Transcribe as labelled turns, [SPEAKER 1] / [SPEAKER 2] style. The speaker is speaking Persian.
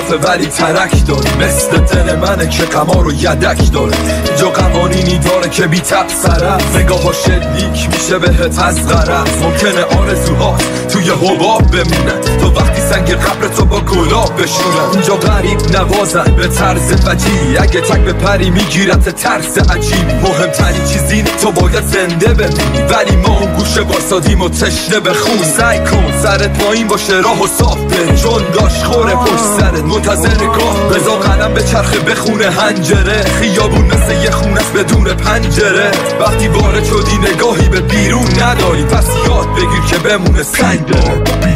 [SPEAKER 1] صافه ولی ترک داره، مثل دل منه که غما رو یدک داره. اینجا قوانینی داره که بی تبصره، نگاه ها شلیک میشه بهت از غرض. ممکنه آرزوهات توی حباب بمونن تا وقتی سنگ قبر تو با گلاب بشونن. اینجا غریب نوازن به طرز وجی، اگه تک به پری میگیرت ترس عجیبی. مهمترین چیز اینه تو باید زنده بمونی، ولی ما اون گوشه واسادیم و تشنه به خون. سعی کن سرت پایین باشه راه و صاف بری، چون داشت خوره پشت سرت منتظر گاه. بزا قلم به چرخه بخونه هنجره، خیابون مثل یه خونه است بدون پنجره. وقتی وارد شدی نگاهی به بیرون نداری، پس یاد بگیر که بمونه سنگ داره.